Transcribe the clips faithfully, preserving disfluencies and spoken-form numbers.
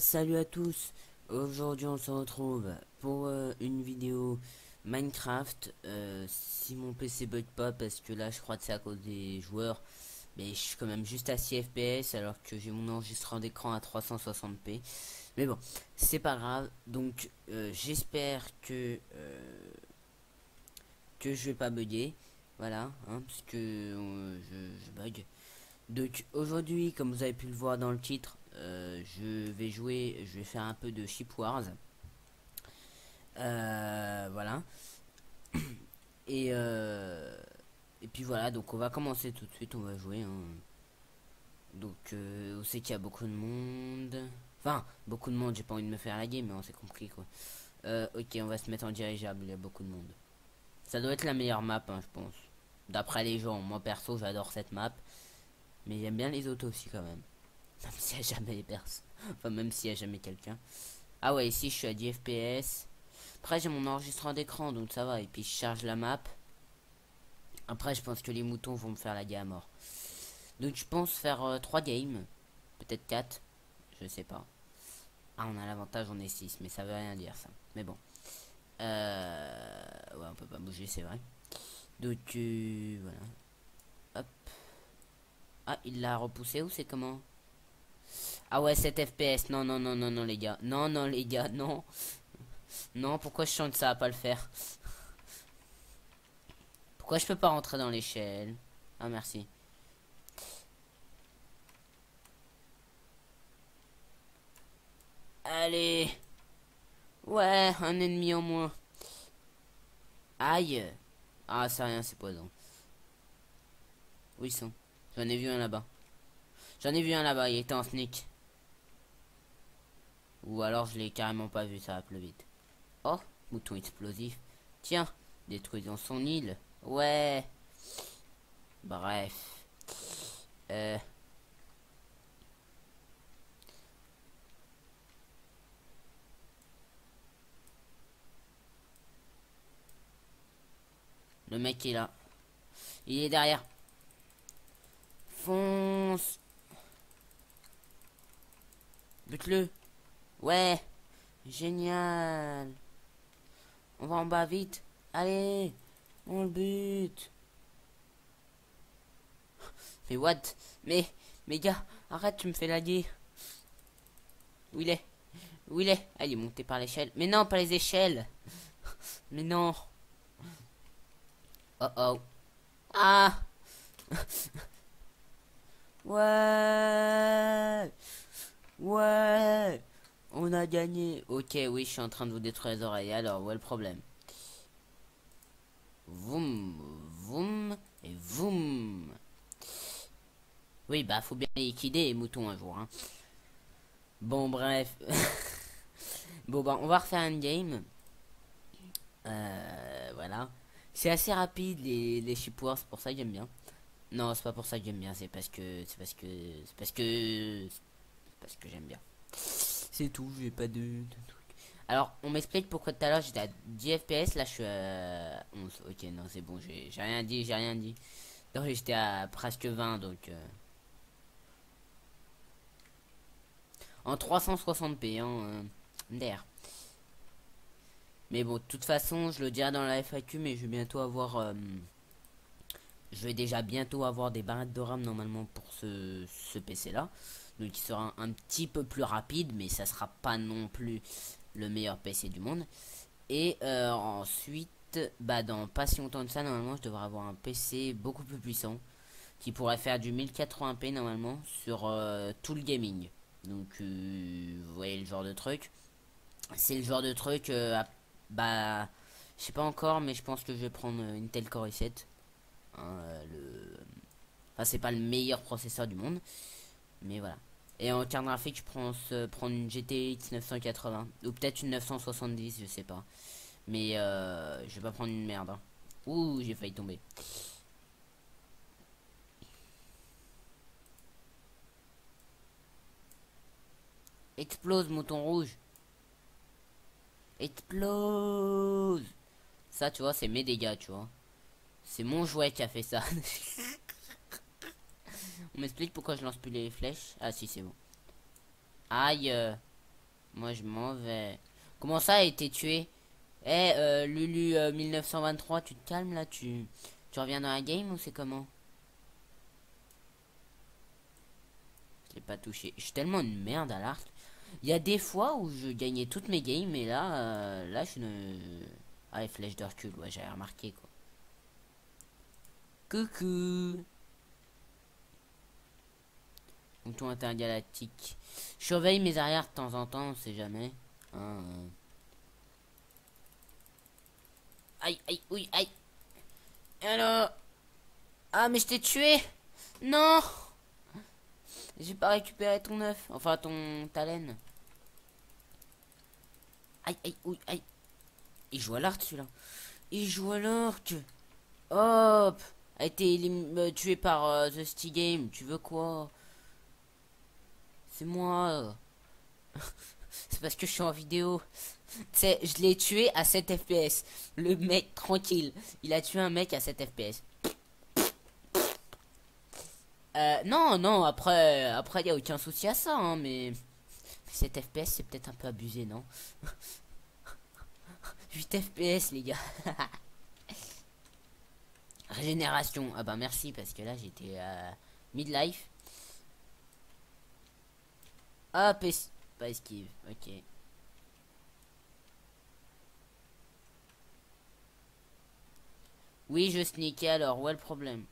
Salut à tous, aujourd'hui on se retrouve pour euh, une vidéo Minecraft. Euh, si mon P C bug pas, parce que là je crois que c'est à cause des joueurs, mais je suis quand même juste à six F P S alors que j'ai mon enregistrement d'écran à trois cent soixante p. Mais bon, c'est pas grave. Donc euh, j'espère que euh, que je vais pas bugger, voilà, hein, parce que euh, je, je bug. Donc aujourd'hui, comme vous avez pu le voir dans le titre, euh, je vais jouer, je vais faire un peu de Ship Wars. Euh, voilà. Et, euh, et puis voilà, donc on va commencer tout de suite, on va jouer. Hein. Donc euh, on sait qu'il y a beaucoup de monde. Enfin, beaucoup de monde, j'ai pas envie de me faire la game, mais on s'est compris quoi. Euh, ok, on va se mettre en dirigeable, il y a beaucoup de monde. Ça doit être la meilleure map, hein, je pense. D'après les gens, moi perso, j'adore cette map. Mais j'aime bien les autres aussi quand même. Même s'il n'y a jamais les personnes. Enfin, même s'il n'y a jamais quelqu'un. Ah ouais, ici je suis à dix F P S. Après, j'ai mon enregistrement d'écran, donc ça va. Et puis je charge la map. Après, je pense que les moutons vont me faire la game à mort. Donc je pense faire euh, trois games. Peut-être quatre. Je sais pas. Ah, on a l'avantage, on est six. Mais ça veut rien dire ça. Mais bon. Euh... Ouais, on peut pas bouger, c'est vrai. Donc, euh, voilà. Hop. Ah, il l'a repoussé ou c'est comment? Ah ouais, sept F P S. Non, non, non, non, non, les gars. Non, non, les gars, non. Non, pourquoi je chante ça à pas le faire? Pourquoi je peux pas rentrer dans l'échelle? Ah, merci. Allez. Ouais, un ennemi en moins. Aïe. Ah, c'est rien, c'est poison. Où ils sont? J'en ai vu un là-bas. J'en ai vu un là-bas, il était en sneak. Ou alors je l'ai carrément pas vu, ça va plus vite. Oh, mouton explosif. Tiens, détruisons son île. Ouais. Bref. Euh... Le mec est là. Il est derrière. Fonce. Bute-le. Ouais. Génial. On va en bas vite. Allez. On le bute. Mais what? Mais, mais gars, arrête, tu me fais laguer. Où il est? Où il est? Ah, il est monté par l'échelle. Mais non, pas les échelles. Mais non. Oh oh. Ah. Ouais. Ouais. On a gagné. Ok, oui, je suis en train de vous détruire les oreilles. Alors, où est le problème? Voum, voum, et voum. Oui, bah, faut bien liquider les moutons un jour. Hein. Bon, bref. Bon, bah, on va refaire un game. Euh, voilà. C'est assez rapide, les, les ship wars, c'est pour ça que j'aime bien. Non, c'est pas pour ça que j'aime bien, c'est parce que. C'est parce que. C'est parce que. C'est parce que j'aime bien. C'est tout, j'ai pas de, de truc. Alors, on m'explique pourquoi tout à l'heure j'étais à dix F P S, là je suis à onze. Ok, non, c'est bon, j'ai rien dit, j'ai rien dit. Non, j'étais à presque vingt, donc. Euh, en trois cent soixante p, hein. Euh, d'air. Mais bon, de toute façon, je le dirai dans la F A Q, mais je vais bientôt avoir. Euh, je vais déjà bientôt avoir des barrettes de RAM normalement pour ce, ce P C là. Donc il sera un, un petit peu plus rapide, mais ça sera pas non plus le meilleur P C du monde. Et euh, ensuite, bah dans pas si longtemps de ça, normalement je devrais avoir un P C beaucoup plus puissant qui pourrait faire du mille quatre-vingts p normalement sur euh, tout le gaming. Donc euh, vous voyez le genre de truc. C'est le genre de truc, euh, à, bah je sais pas encore, mais je pense que je vais prendre une Intel Core i sept. Hein, euh, le... Enfin c'est pas le meilleur processeur du monde, mais voilà. Et en carte graphique, je pense euh, prendre une G T X neuf cent quatre-vingts ou peut-être une neuf cent soixante-dix, je sais pas. Mais euh, je vais pas prendre une merde. Hein. Ouh, j'ai failli tomber. Explose, mouton rouge. Explose. Ça, tu vois, c'est mes dégâts, tu vois. C'est mon jouet qui a fait ça. On m'explique pourquoi je lance plus les flèches. Ah si, c'est bon. Aïe. Moi, je m'en vais. Comment ça a été tué? Eh, euh, Lulu euh, mille neuf cent vingt-trois, tu te calmes là? Tu, tu reviens dans la game ou c'est comment? Je l'ai pas touché. Je suis tellement une merde à l'arc. Il y a des fois où je gagnais toutes mes games, et là, euh, là, je ne... Ah, les flèches de recul, ouais, j'avais remarqué, quoi. Coucou. Mouton intergalactique. Je surveille mes arrières de temps en temps, on sait jamais. Hein, euh. Aïe, aïe, oui, aïe. Alors... Ah, mais je t'ai tué. Non. J'ai pas récupéré ton œuf. Enfin, ton ta laine. Aïe, aïe, oui, aïe. Il joue à l'arc, celui-là. Il joue à l'arc. Hop. A été élim- euh, tué par euh, The Sti Game. Tu veux quoi? C'est moi. C'est parce que je suis en vidéo. C'est, je l'ai tué à sept F P S. Le mec, tranquille. Il a tué un mec à sept F P S. Euh, non, non, après, après, y a aucun souci à ça, hein, mais sept F P S, c'est peut-être un peu abusé, non? huit F P S, les gars. Régénération. Ah bah merci, parce que là, j'étais euh, midlife. Hop, es pas esquive, ok. Oui, je sneakais, alors, où est le problème?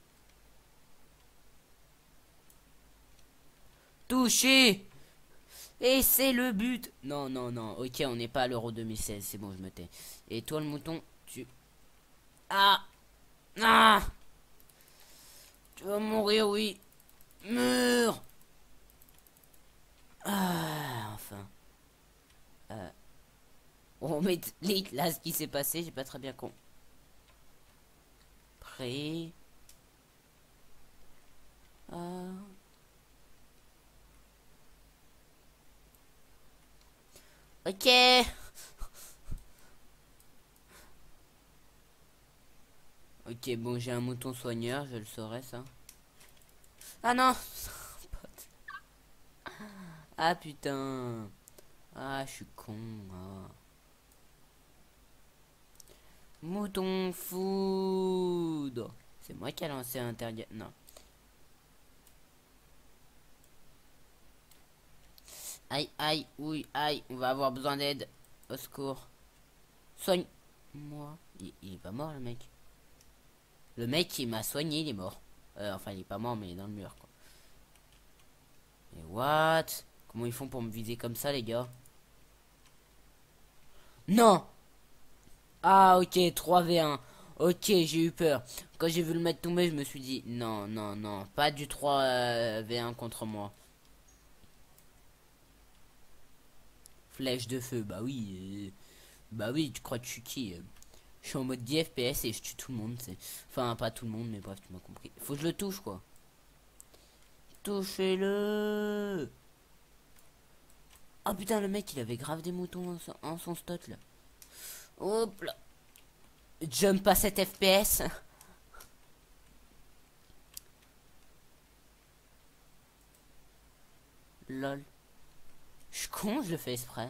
Touché. Et c'est le but. Non, non, non. Ok, on n'est pas à l'Euro deux mille seize. C'est bon, je me tais. Et toi, le mouton, tu... Ah. Ah. Tu vas mourir, oui. Meurs. Ah, enfin. Euh... On met là ce qui s'est passé. J'ai pas très bien compris. Ah. Ok. Ok, bon, j'ai un mouton soigneur. Je le saurais, ça. Ah non. Ah putain. Ah, je suis con. Ah. Mouton foudre. C'est moi qui a lancé un interga... Non. Aïe, aïe, oui, aïe. On va avoir besoin d'aide. Au secours. Soigne-moi. Il, il est pas mort, le mec. Le mec qui m'a soigné, il est mort. Euh, enfin, il est pas mort, mais il est dans le mur, quoi. Mais what? Comment ils font pour me viser comme ça, les gars? Non! Ah, ok, trois v un. Ok, j'ai eu peur. Quand j'ai vu le mec tomber, je me suis dit, non, non, non, pas du trois v un contre moi. Flèche de feu, bah oui. euh, Bah oui, tu crois que je suis qui? euh, Je suis en mode dix F P S et je tue tout le monde. C'est... Enfin, pas tout le monde, mais bref, tu m'as compris. Faut que je le touche, quoi. Touchez-le! Oh putain, le mec, il avait grave des moutons en son, en son stock, là. Hop là. Jump à sept F P S. Lol. Je suis con, je le fais exprès.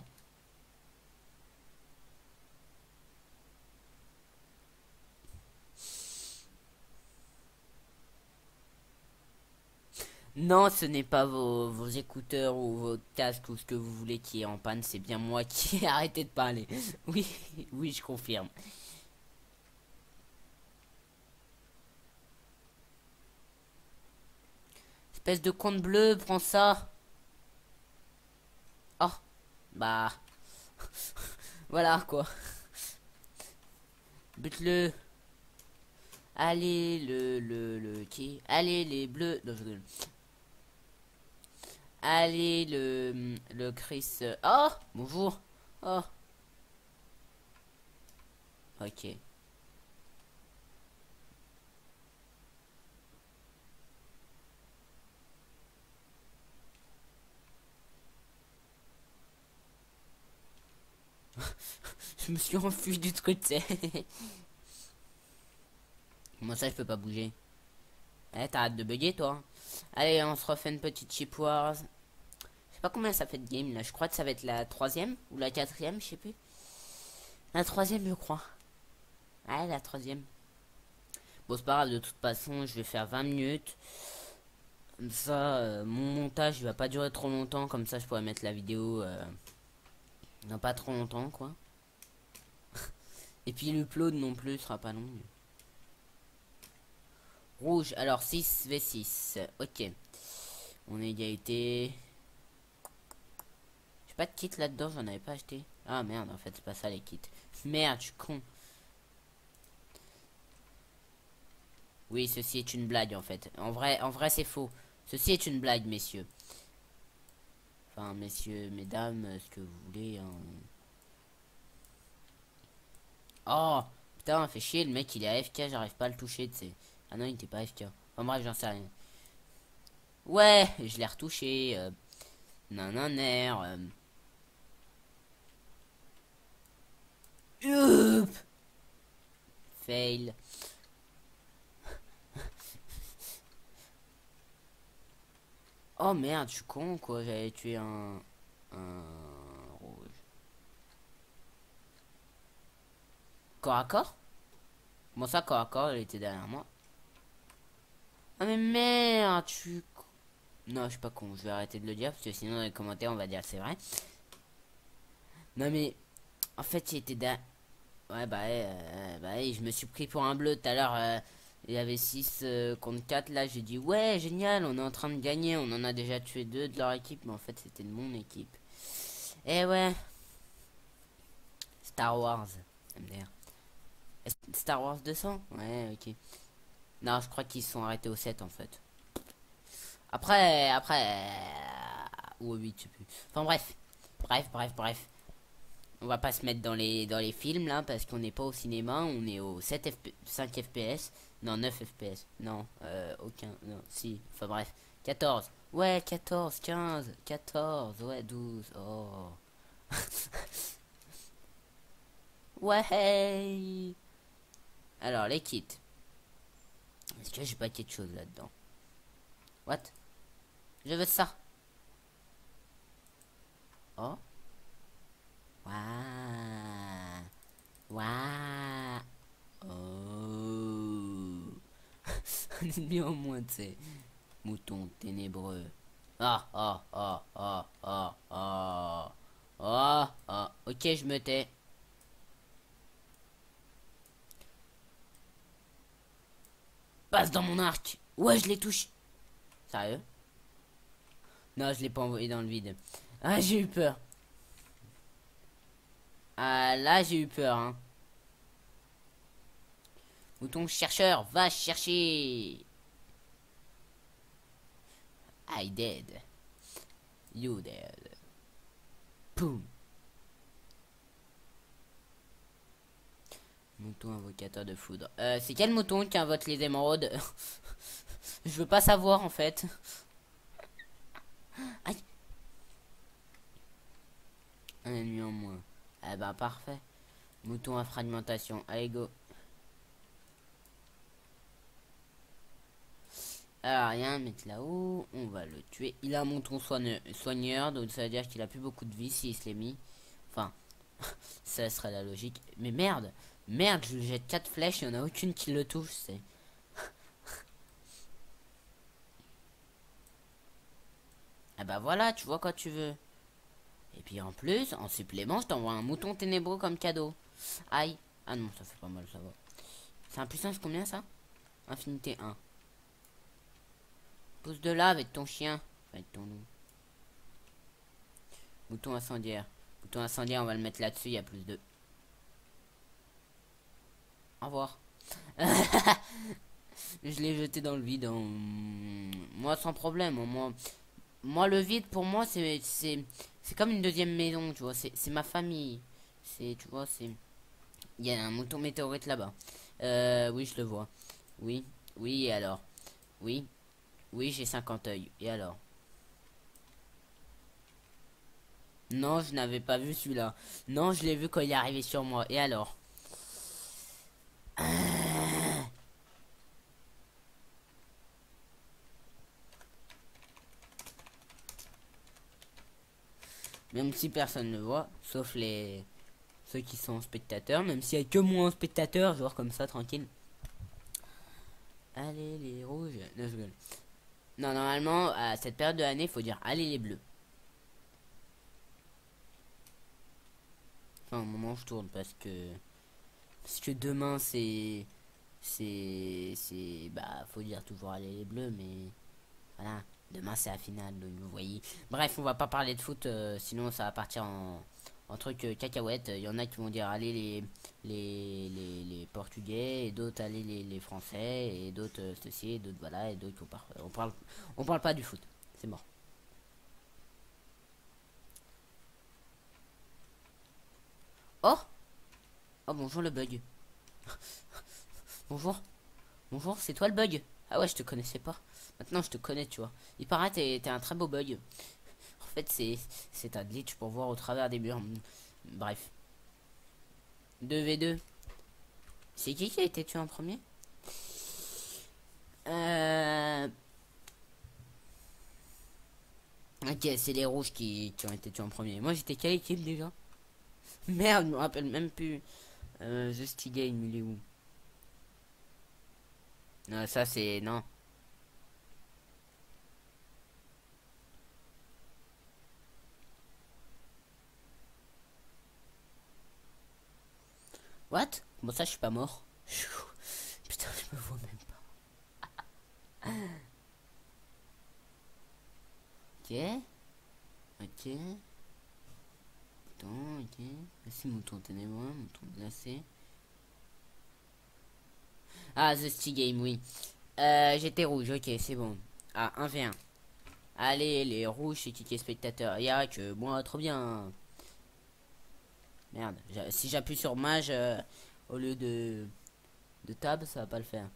Non, ce n'est pas vos, vos écouteurs ou vos casques ou ce que vous voulez qui est en panne, c'est bien moi qui ai arrêté de parler. Oui, oui, je confirme. Espèce de compte bleu, prends ça. Oh, bah, voilà quoi. Bute-le. Allez, le, le, le, qui? Allez, les bleus. Non, je rigole. Allez, le, le Chris. Oh, bonjour. Oh, ok. Je me suis enfui du truc, tu sais. Comment ça, je peux pas bouger? Eh, t'arrêtes de bugger, toi. Allez, on se refait une petite chip wars. sais pas combien ça fait de game là. Je crois que ça va être la troisième ou la quatrième, je sais plus. La troisième, je crois. Ouais, la troisième. Bon, c'est pas grave, de toute façon, je vais faire vingt minutes. Comme ça, euh, mon montage, il va pas durer trop longtemps. Comme ça, je pourrais mettre la vidéo euh, dans pas trop longtemps, quoi. Et puis l'upload non plus sera pas long. Rouge, alors six v six. Ok. On est égalité. J'ai pas de kit là-dedans, j'en avais pas acheté. Ah merde, en fait, c'est pas ça les kits. Merde, je suis con. Oui, ceci est une blague en fait. En vrai, en vrai c'est faux. Ceci est une blague, messieurs. Enfin, messieurs, mesdames, ce que vous voulez. Hein. Oh, putain, fait chier, le mec il est A F K, j'arrive pas à le toucher, tu sais. Ah non, il était pas A F K. Enfin bref, j'en sais rien. Ouais, je l'ai retouché. Euh, non, non, non. Euh... Oup. Fail. Oh merde, je suis con quoi, j'avais tué un... un rouge. Corps à corps? Comment ça, corps à corps, il était derrière moi? Ah mais merde, je suis con. Non, je suis pas con, je vais arrêter de le dire parce que sinon dans les commentaires on va dire c'est vrai. Non mais, en fait il était derrière... Ouais bah, euh, bah je me suis pris pour un bleu tout à l'heure. Euh, il y avait six euh, contre quatre là, j'ai dit ouais génial, on est en train de gagner, on en a déjà tué deux de leur équipe, mais en fait c'était de mon équipe. Eh ouais. Star Wars, M D R. Star Wars deux cents? Ouais, ok. Non, je crois qu'ils sont arrêtés au sept en fait. Après, après... Ou au huit, je sais plus. Enfin bref. Bref, bref, bref. On va pas se mettre dans les, dans les films là, parce qu'on n'est pas au cinéma, on est au sept F P, cinq F P S. Non, neuf F P S. Non, euh, aucun. Non, si. Enfin bref. quatorze. Ouais, quatorze, quinze, quatorze, ouais, douze. Oh. Ouais. Alors, les kits. Est-ce que j'ai pas quelque chose là-dedans? What? Je veux ça. Oh. Waouh. Waouh. Oh. On est bien au moins, tu sais. Mouton ténébreux. Ah, ah, ah, ah, ah, ah. Ah, ah. Ok, je me tais. Passe dans mon arc. Ouais, je l'ai touché. Sérieux? Non, je l'ai pas envoyé dans le vide. Ah, j'ai eu peur. Ah, là, j'ai eu peur, hein. Mouton chercheur, va chercher. I dead. You dead. Poum. Mouton invocateur de foudre. Euh, c'est quel mouton qui invoque les émeraudes? Je veux pas savoir en fait. Aïe. Un ennemi en moins. Eh ben parfait. Mouton à fragmentation. Allez go. Alors rien, mettre là-haut. On va le tuer. Il a un mouton soigneur, soigneur donc ça veut dire qu'il a plus beaucoup de vie s'il se l'est mis. Enfin, ça serait la logique. Mais merde. Merde, je lui jette quatre flèches, il n'y en a aucune qui le touche, c'est. Ah bah voilà, tu vois quand tu veux. Et puis en plus, en supplément, je t'envoie un mouton ténébreux comme cadeau. Aïe. Ah non, ça fait pas mal, ça va. C'est un puissance combien ça? Infinité un. Pousse de là avec ton chien. Avec ton loup. Mouton incendiaire. Mouton incendiaire, on va le mettre là-dessus, il y a plus de... Au revoir. Je l'ai jeté dans le vide. Hein. Moi, sans problème. Moi, moi le vide, pour moi, c'est c'est comme une deuxième maison, tu vois. C'est ma famille. C'est, tu vois, c'est... Il y a un mouton météorite là-bas. Euh, oui, je le vois. Oui, oui, et alors? Oui, oui, j'ai cinquante œils. Et alors? Non, je n'avais pas vu celui-là. Non, je l'ai vu quand il est arrivé sur moi. Et alors? Même si personne ne voit, sauf les ceux qui sont spectateurs, même s'il y a que moi en spectateur, genre comme ça, tranquille. Allez les rouges. Non, je rigole. Non, normalement, à cette période de l'année, il faut dire allez les bleus. Enfin, au moment où je tourne, parce que... Parce que demain, c'est... C'est... C'est... Bah, faut dire toujours allez les bleus, mais... Voilà. Demain, c'est la finale, donc vous voyez. Bref, on va pas parler de foot, euh, sinon ça va partir en... En truc euh, cacahuète. Il y en a qui vont dire allez les... Les... Les, les Portugais, et d'autres allez les, les Français, et d'autres euh, ceci, et d'autres voilà, et d'autres on parle... On parle, on parle pas du foot. C'est mort. Oh! Oh, bonjour le bug. Bonjour. Bonjour, c'est toi le bug? Ah ouais, je te connaissais pas. Maintenant, je te connais, tu vois. Il paraît que t'es un très beau bug. En fait, c'est c'est un glitch pour voir au travers des murs. Bref. deux v deux. C'est qui qui a été tué en premier? Euh... Ok, c'est les rouges qui, qui ont été tués en premier. Moi, j'étais quelle équipe déjà? Merde, je me rappelle même plus. Euh, The Game, il est où? Non, ça c'est... Non. What? Bon, ça, je suis pas mort. Putain, je me vois même pas. Ok. Ok. Attends, ok. C'est mouton ténébreux, mouton glacé. Ah, The Stick Game, oui. Euh, j'étais rouge, ok, c'est bon. Ah, un v un. Allez, les rouges, c'est qui est spectateur? Y'a que moi, trop bien. Merde, si j'appuie sur mage euh, au lieu de, de tab, ça va pas le faire.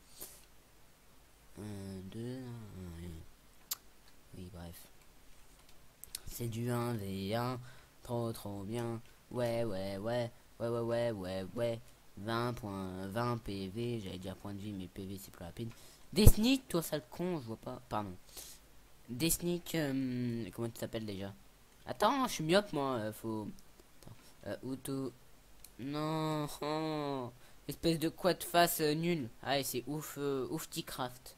un, deux, un, oui, bref. C'est du un v un. Trop, trop bien. Ouais, ouais, ouais. Ouais, ouais, ouais, ouais, ouais. vingt points, vingt P V. J'allais dire point de vie, mais P V c'est plus rapide. Des sneaks, toi, sale con, je vois pas. Pardon. Des sneaks, euh, comment tu t'appelles déjà? Attends, je suis myope, moi. Euh, faut. Euh, auto. Non. Oh. Espèce de quoi de face euh, nul. Ah, c'est ouf. Euh, ouf, T-Craft.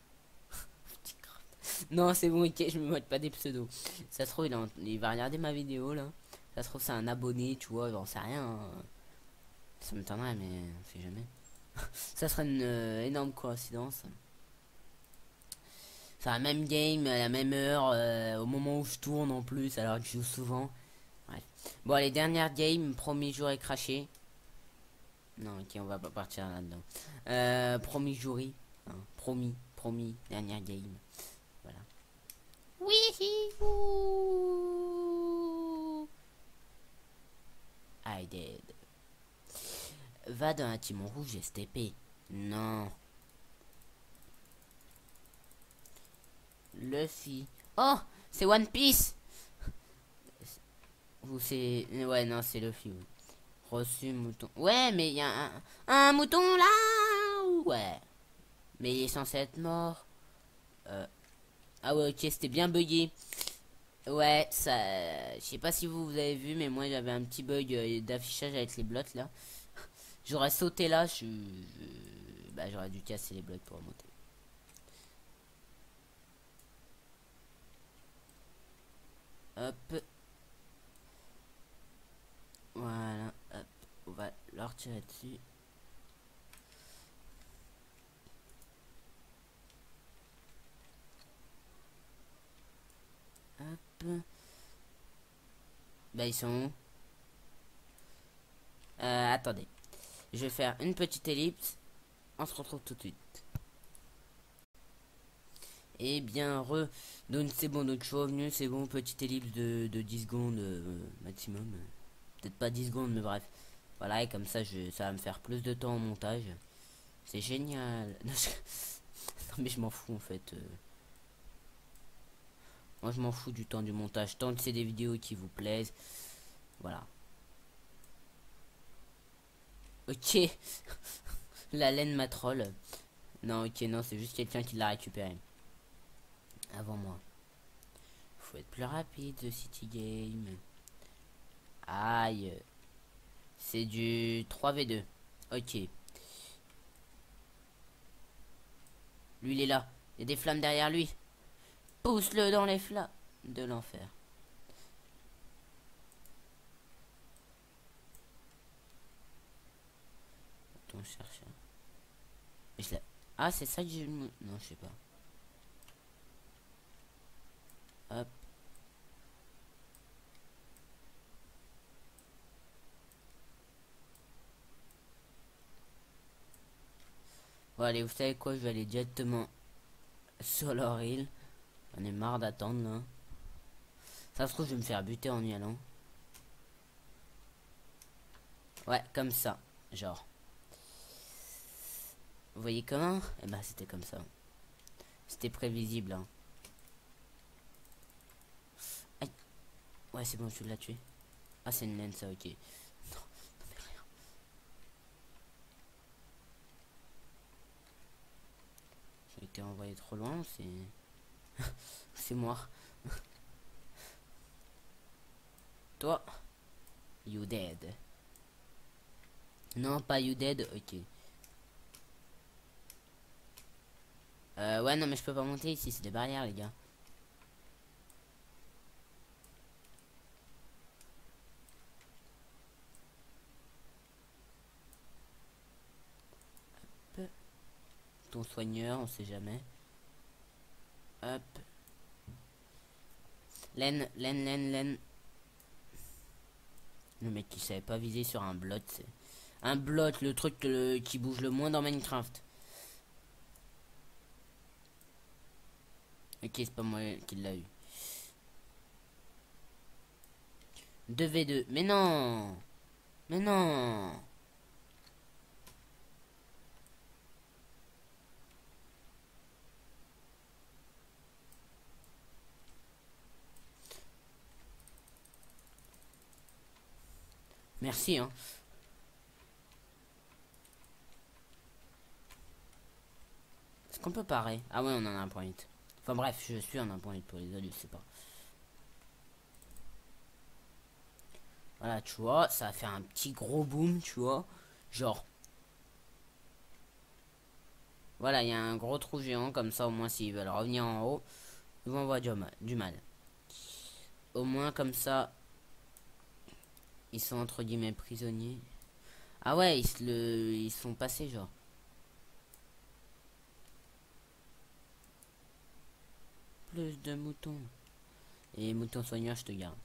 Non, c'est bon, ok, je me moque pas des pseudos. Ça se trouve, il, en- il va regarder ma vidéo là. Ça se trouve, c'est un abonné, tu vois, j'en sais rien. Hein. Ça m'étonnerait, mais on sait jamais. Ça serait une euh, énorme coïncidence. C'est la même game, à la même heure, euh, au moment où je tourne en plus, alors que je joue souvent. Bref. Bon, les dernières games, premier jour est craché. Non, ok, on va pas partir là-dedans. Euh, promis jury. Hein, promis, promis, dernière game. Voilà. Oui. I did. Va dans un timon rouge S T P. Non. Luffy. Oh, c'est One Piece. Ou c'est... Ouais, non, c'est Luffy. Oui. Reçu mouton. Ouais, mais il y a un... un mouton là. Ouais. Mais il est censé être mort. Euh... Ah ouais, ok, c'était bien bugué. Ouais, ça... Je sais pas si vous, vous avez vu, mais moi j'avais un petit bug euh, d'affichage avec les blocs là. J'aurais sauté là, je... je... Bah j'aurais dû casser les blocs pour remonter. Hop. Voilà, hop. On va leur tirer dessus. Hop. Bah ils sont où? Euh, attendez. Je vais faire une petite ellipse. On se retrouve tout de suite. Et bien re. Donc c'est bon, donc je suis revenu, c'est bon, petite ellipse de, de dix secondes euh, maximum. Peut-être pas dix secondes, mais bref. Voilà, et comme ça, je, ça va me faire plus de temps au montage. C'est génial. Non, je... non, mais je m'en fous en fait. Euh... Moi je m'en fous du temps du montage. Tant que c'est des vidéos qui vous plaisent. Voilà. Ok. La laine ma troll. Non, ok, non, c'est juste quelqu'un qui l'a récupéré. Avant moi. Faut être plus rapide, The City Game. Aïe. C'est du trois v deux. Ok. Lui, il est là. Il y a des flammes derrière lui. Pousse-le dans les flammes de l'enfer. Attends, je cherche. Je l'ai- ah, c'est ça que j'ai... Non, je sais pas. Hop. Bon, allez, vous savez quoi? Je vais aller directement sur leur île. On est marre d'attendre, là. Ça se trouve, je vais me faire buter en y allant. Ouais, comme ça. Genre. Vous voyez comment? Eh ben, c'était comme ça. C'était prévisible, hein. Aïe. Ouais, c'est bon, je l'ai tué. Ah, c'est une laine, ça, ok. Non, non, mais rien. J'ai été envoyé trop loin, c'est... c'est moi. Toi. You dead. Non, pas you dead, ok. Euh, ouais, non, mais je peux pas monter ici, c'est des barrières, les gars. Hop. Ton soigneur, on sait jamais. Hop. Laine, laine, laine, laine. Le mec qui savait pas viser sur un blot, c'est... Un blot, le truc le, qui bouge le moins dans Minecraft. Ok, c'est pas moi qui l'a eu. deux v deux. Mais non. Mais non. Merci, hein. Est-ce qu'on peut parer? Ah ouais, on en a un point. Enfin bref, je suis en un point pour les adultes, c'est pas. Voilà, tu vois, ça a fait un petit gros boom, tu vois. Genre. Voilà, il y a un gros trou géant, comme ça, au moins, s'ils veulent revenir en haut, ils vont avoir du mal. Du mal. Au moins, comme ça, ils sont entre guillemets prisonniers. Ah ouais, ils se le... ils sont passés, genre. Plus de moutons. Et moutons soigneurs, je te garde.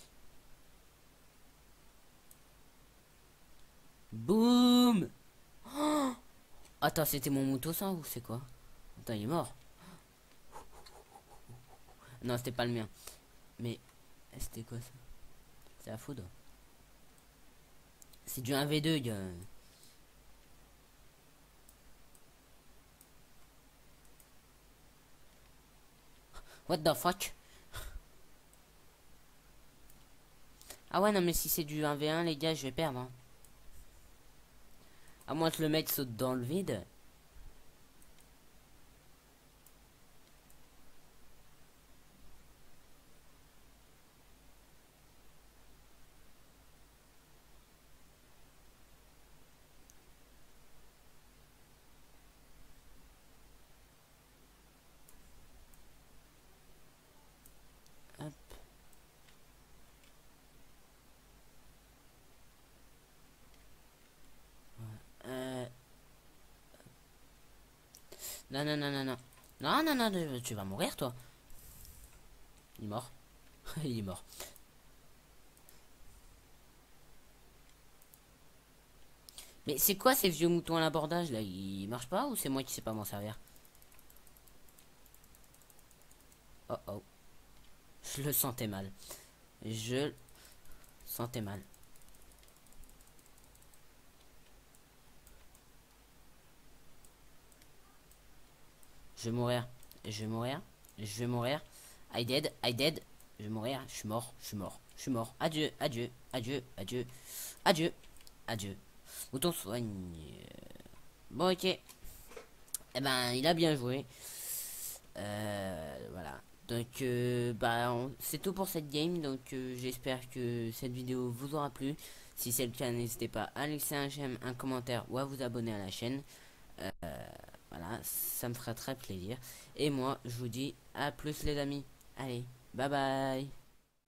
Boum. Oh, attends, c'était mon mouton ça ou c'est quoi? Attends, il est mort. Non, c'était pas le mien. Mais c'était quoi ça? C'est la foudre. C'est du un v deux, gars. What the fuck? Ah ouais, non, mais si c'est du un v un, les gars, je vais perdre. Hein. À moins que le mec saute dans le vide. Hop. Euh... Non, non, non, non, non. Non, non, non, tu vas mourir, toi. Il est mort. Il est mort. Mais c'est quoi ces vieux moutons à l'abordage là? Ils marchent pas ou c'est moi qui sais pas m'en servir? Oh oh. Je le sentais mal. Je le sentais mal. Je vais mourir. Je vais mourir. Je vais mourir. I dead. I dead. Je vais mourir. Je suis mort. Je suis mort. Je suis mort. Adieu. Adieu. Adieu. Adieu. Adieu. Adieu. Mouton soigne. Bon, ok. Eh ben, il a bien joué. Euh, voilà. Donc euh, bah on- c'est tout pour cette game. Donc euh, j'espère que cette vidéo vous aura plu. Si c'est le cas, n'hésitez pas à laisser un j'aime, un commentaire ou à vous abonner à la chaîne. Euh, voilà, ça me fera très plaisir. Et moi, je vous dis à plus les amis. Allez, bye bye.